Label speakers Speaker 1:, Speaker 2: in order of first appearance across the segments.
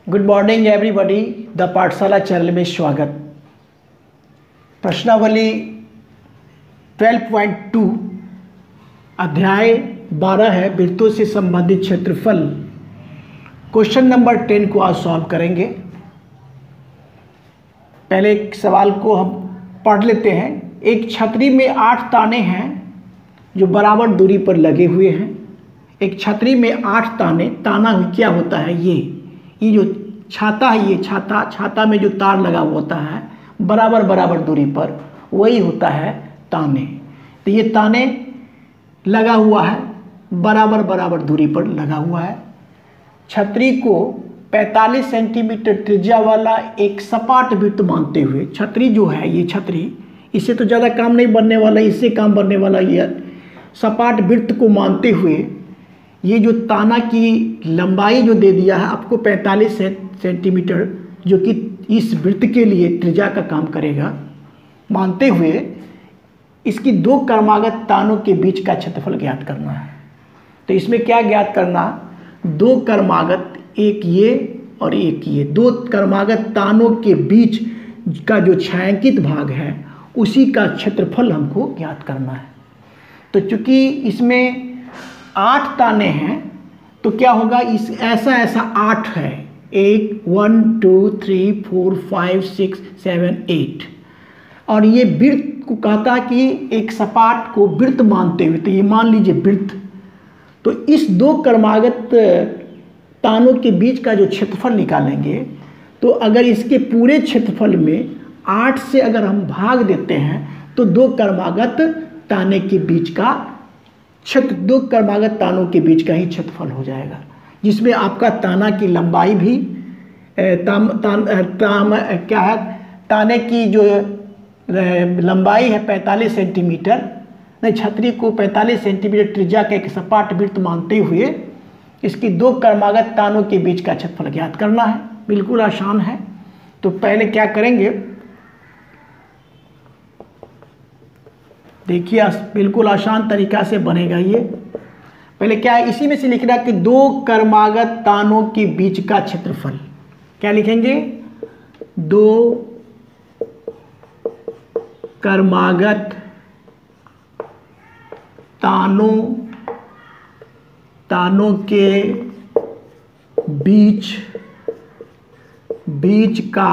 Speaker 1: Good morning everybody. The Pathshala channel में स्वागत। प्रश्नावली 12.2 अध्याय 12 है वृत्तों से संबंधित क्षेत्रफल। क्वेश्चन नंबर 10 को आज सॉल्व करेंगे। पहले एक सवाल को हम पढ़ लेते हैं। एक छतरी में 8 ताने हैं जो बराबर दूरी पर लगे हुए हैं। एक छतरी में 8 ताने, ताना क्या होता है? ये जो छाता है, ये छाता में जो तार लगा हुआ होता है बराबर दूरी पर, वही होता है ताने। तो ये ताने लगा हुआ है, बराबर दूरी पर लगा हुआ है। छतरी को 45 सेंटीमीटर त्रिज्या वाला एक सपाट वृत्त मानते हुए, छतरी जो है, ये छतरी, इससे तो ज़्यादा काम नहीं बनने वाला, इससे काम बनने वाला ये सपाट वृत्त को मानते हुए ये जो ताना की लंबाई जो दे दिया है आपको 45 सेंटीमीटर, जो कि इस वृत्त के लिए त्रिज्या का काम करेगा, मानते हुए इसकी 2 क्रमागत तानों के बीच का क्षेत्रफल ज्ञात करना है। तो इसमें क्या ज्ञात करना? 2 क्रमागत, एक ये और एक ये, 2 क्रमागत तानों के बीच का जो छायांकित भाग है उसी का क्षेत्रफल हमको ज्ञात करना है। तो चूंकि इसमें 8 ताने हैं तो क्या होगा, इस ऐसा 8 है, 1 2 3 4 5 6 7 8, और ये वृत्त को कहता कि एक सपाट को वृत्त मानते हुए, तो ये मान लीजिए वृत्त। तो इस 2 क्रमागत तानों के बीच का जो क्षेत्रफल निकालेंगे, तो अगर इसके पूरे क्षेत्रफल में 8 से अगर हम भाग देते हैं तो 2 क्रमागत ताने के बीच का 2 क्रमागत तानों के बीच का ही क्षेत्रफल हो जाएगा, जिसमें आपका ताना की लंबाई भी क्या है, ताने की जो लंबाई है 45 सेंटीमीटर, नहीं, छतरी को 45 सेंटीमीटर त्रिज्या का एक सपाट वृत्त मानते हुए इसकी 2 क्रमागत तानों के बीच का क्षेत्रफल ज्ञात करना है। बिल्कुल आसान है। तो पहले क्या करेंगे, देखिए बिल्कुल आसान तरीका से बनेगा ये। पहले क्या है, इसी में से लिखना कि 2 क्रमागत तानों के बीच का क्षेत्रफल। क्या लिखेंगे? 2 क्रमागत तानों के बीच का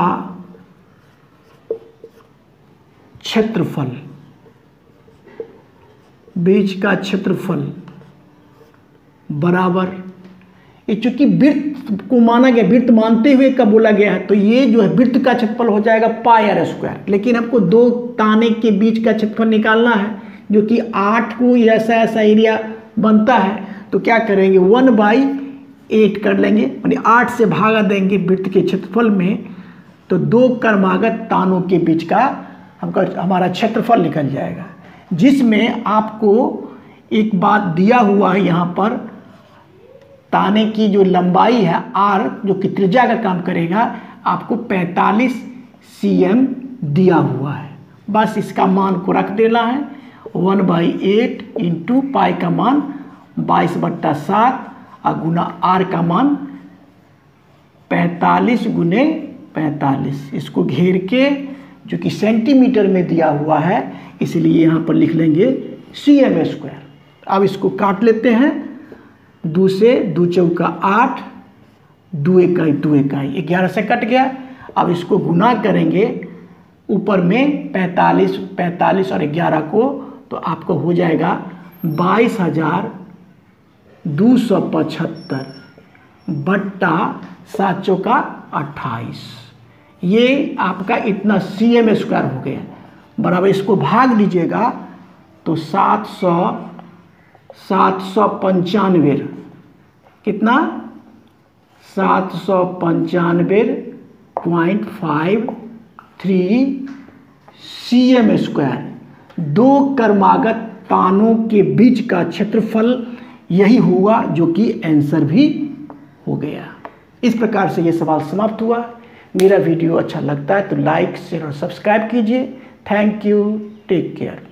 Speaker 1: क्षेत्रफल बराबर, ये चूंकि वृत्त को माना गया, वृत्त मानते हुए कब बोला गया है, तो ये जो है वृत्त का क्षेत्रफल हो जाएगा πr²। लेकिन हमको 2 ताने के बीच का क्षेत्रफल निकालना है, जो कि 8 को ऐसा एरिया बनता है। तो क्या करेंगे, 1/8 कर लेंगे, यानी 8 से भागा देंगे वृत्त के क्षेत्रफल में, तो 2 क्रमागत तानों के बीच का हमारा क्षेत्रफल निकल जाएगा। जिसमें आपको एक बात दिया हुआ है, यहाँ पर ताने की जो लंबाई है r, जो कि त्रिज्या का काम करेगा, आपको 45 cm दिया हुआ है। बस इसका मान को रख देना है, 1/8 इंटू पाई का मान 22/7 और गुना r का मान 45 गुने 45। इसको घेर के, जो कि सेंटीमीटर में दिया हुआ है, इसलिए यहाँ पर लिख लेंगे cm²। अब इसको काट लेते हैं, 2 से 2 चौका 8, 2 इकाई 11 से कट गया। अब इसको गुना करेंगे ऊपर में 45 और 11 को, तो आपको हो जाएगा 22,275 बट्टा 7 चौका 28। ये आपका इतना cm² हो गया। बराबर इसको भाग दीजिएगा तो 795, कितना, 795.53 cm²। 2 क्रमागत तानों के बीच का क्षेत्रफल यही हुआ, जो कि आंसर भी हो गया। इस प्रकार से ये सवाल समाप्त हुआ। मेरा वीडियो अच्छा लगता है तो लाइक, शेयर और सब्सक्राइब कीजिए। Thank you, take care.